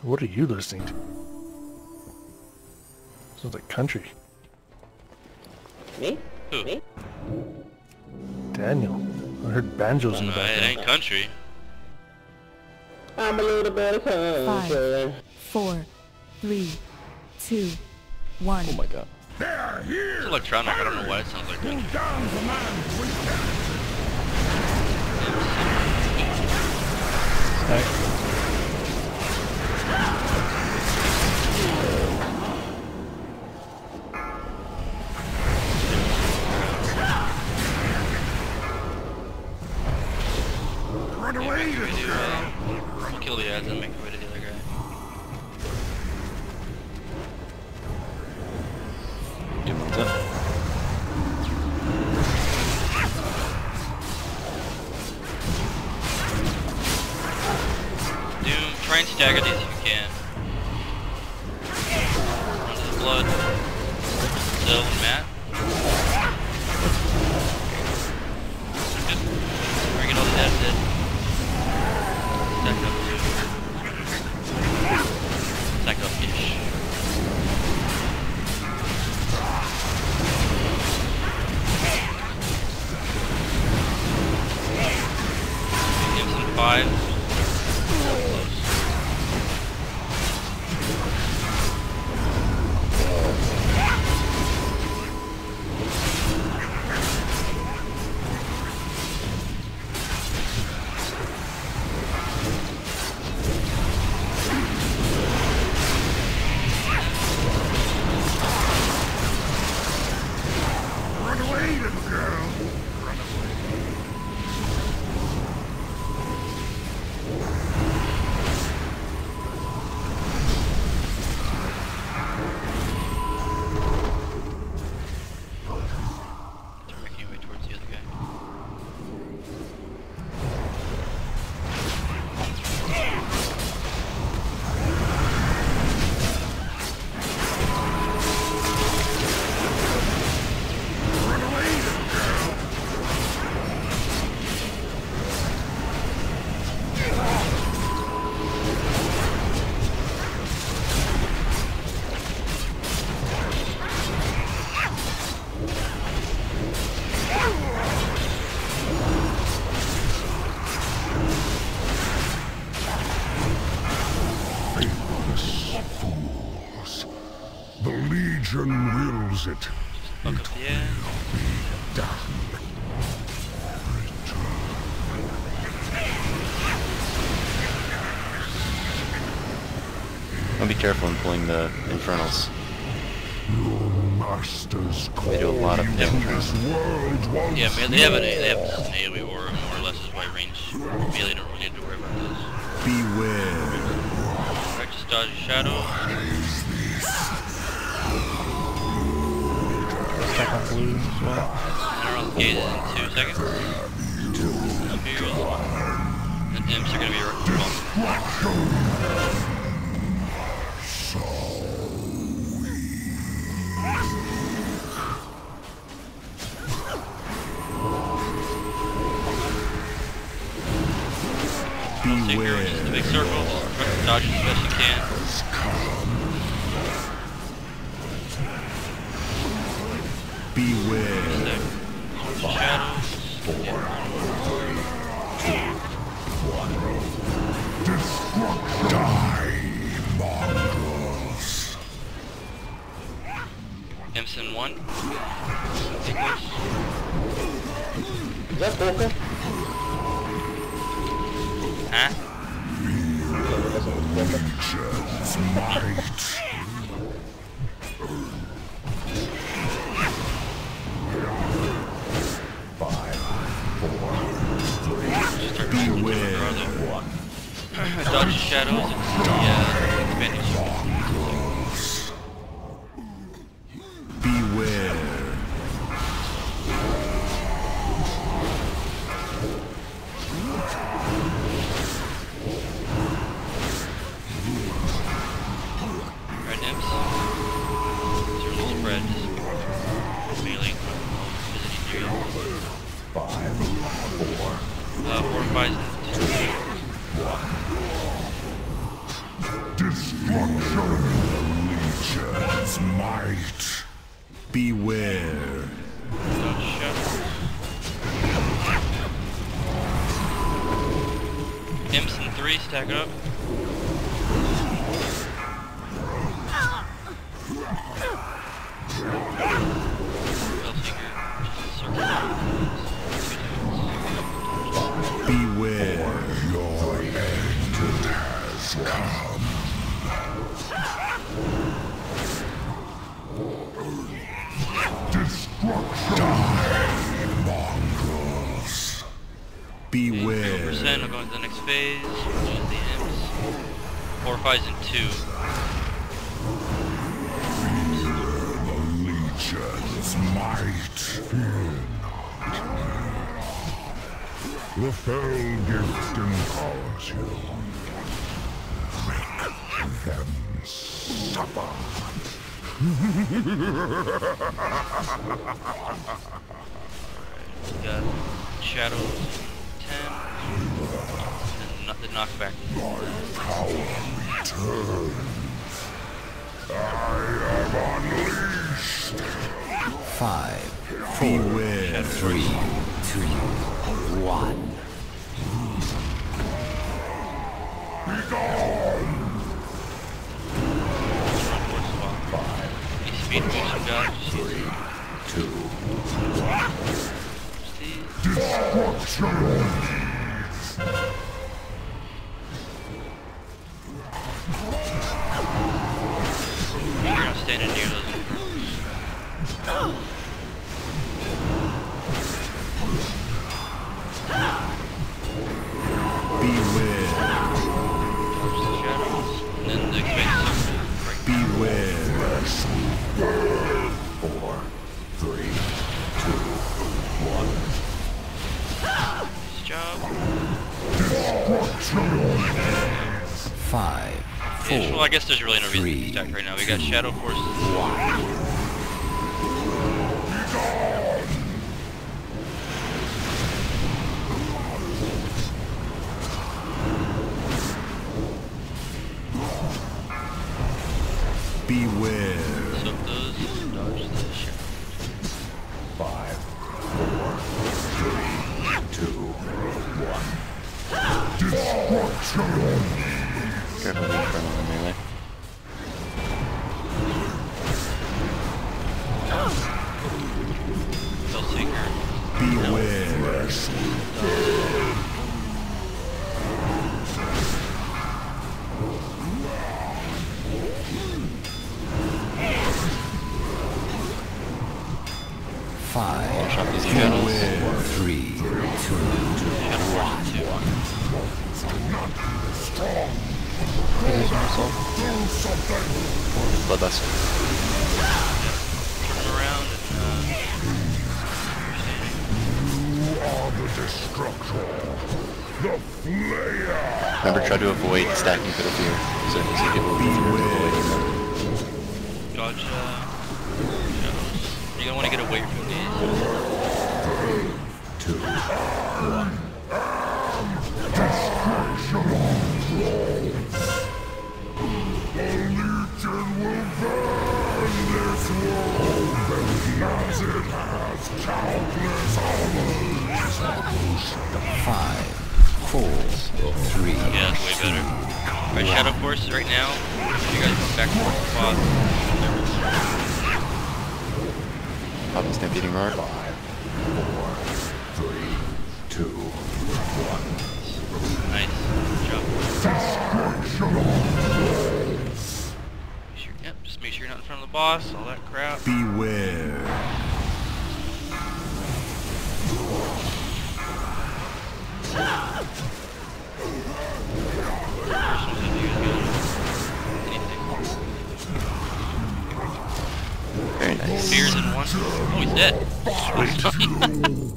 What are you listening to? Sounds like country. Me? Who? Me? Daniel. I heard banjos in the It background. ain't country. I'm a little bit of country. 5, 4, 3, 2, 1. Oh my god. It's electronic. I don't know why it sounds like country. Alright. We'll kill the ads and make our way to the other guy. Give thumbs up. Doom, try and stagger these if you can. Onto the blood. Still, Matt. Good. Bring it all the ads in. Stack up. Stack up-ish. Gibson 5. So close. Making your way towards the other guy. Fools. The Legion wills it. Fuck up the end. Done. I'll be careful in pulling the Infernals. Your masters call They do a lot of damage. this world once Yeah, man, they have an AoE aura, more or less, is why range melee don't really need to worry about this. Beware. Alright, just dodge your shadow. Stack on blue as well. And around the gate in 2 seconds. Up here. And imps are gonna be well. Beware. Just the big circle. Dodge as best you can. Beware. Shadows. Die, mongrels. Imps in 1. Equals. Is that Volker? Huh? Legion's might. Beware. Dodge shadows and expanding circle. Beware. Red imps. Circle spread. Melee. Visiting area. 4 5 2. Destruction. Legion's might. Beware. Dodge shadow. Imps in 3, stack it up. Beware. Your end has come. Destruction. Die, mongrels. Beware. 0%, I'll go into the next phase, which is the imps. 4 5s and 2. The Legion's might. Fear not. The fell gift empowers you. Make them suffer. We got shadows 10, and the knockback. Power returns. I am unleashed. 5, 4, Beware. 3, 2, 1. Speed boost got. 2. Destruction. You're not standing near those. Beware. Shadows, and then the expansion. Beware. 4, 3, 2, 1. Nice job. 5, Yeah, 4, well, I guess there's really no reason to be 3, stacked right now. We got Shadow Forces. 1. Beware. Soak those, dodge the shadow. 5, 4, 3, 2, 1. Destruction. Careful the infernal in melee. Hellseeker. Beware. One 5, shot these shadows. 3, 2, 1. Bloodlust. Turn them around and You are the destruction. The Flayer. Remember, try to avoid stacking for the fear. So you see people with fear avoiding them. dodge shadows. You're gonna want to get away from these. 2, 1. The Legion will burn this world as it has countless others. 5, 4, 3, Yeah, that's way better. Alright, Shadow Forces right now. You guys go back towards the spot. Pop the stampeding roar. 5, 4, 3, 2, 1. Nice. Good job. Make sure, yep, just make sure you're not in front of the boss, all that crap. Beware. Personal if you guys got anything. Very nice. Spears in one. Oh, he's dead.